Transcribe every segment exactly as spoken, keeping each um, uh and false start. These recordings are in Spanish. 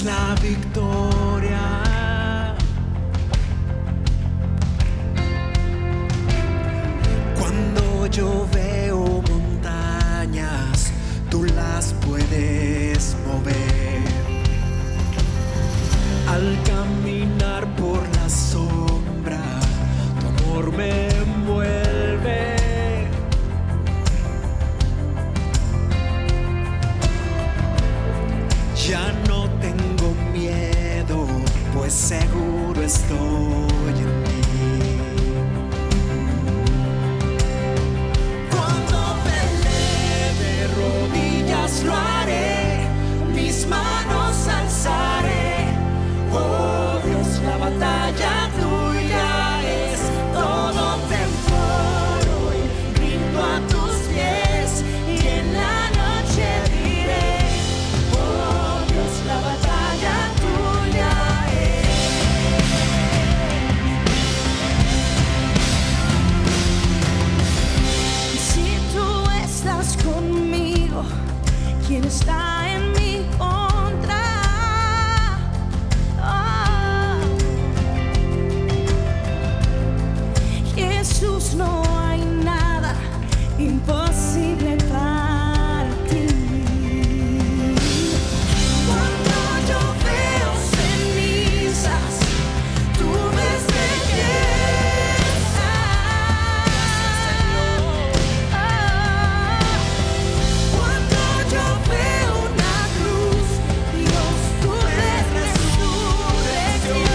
la victoria. Cuando yo veo montañas, tú las puedes mover. Al caminar por la sombra, tu amor me envuelve. Ya no tengo miedo, pues seguro estoy en ti. Cuando pelee de rodillas lo haré, mis manos alzaré. Oh Dios, la batalla tuya es, todo te imploro y rindo a tus pies, y en la noche diré, oh Dios, la batalla tuya es. Y si tú estás conmigo, ¿quién está en mi contra? Jesús, no hay nada imposible para ti. Cuando yo veo cenizas, tú ves belleza. Cuando yo veo una cruz, Dios, tú ves resurrección.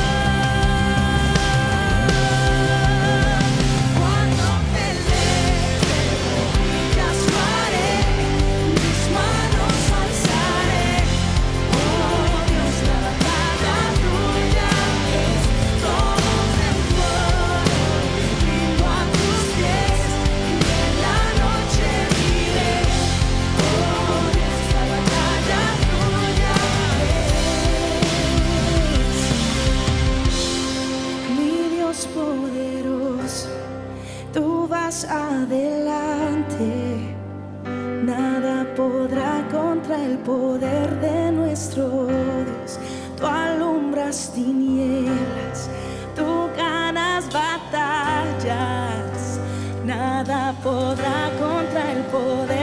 Poderoso, tú vas adelante, nada podrá contra el poder de nuestro Dios. Tú alumbras tinieblas, tú ganas batallas, nada podrá contra el poder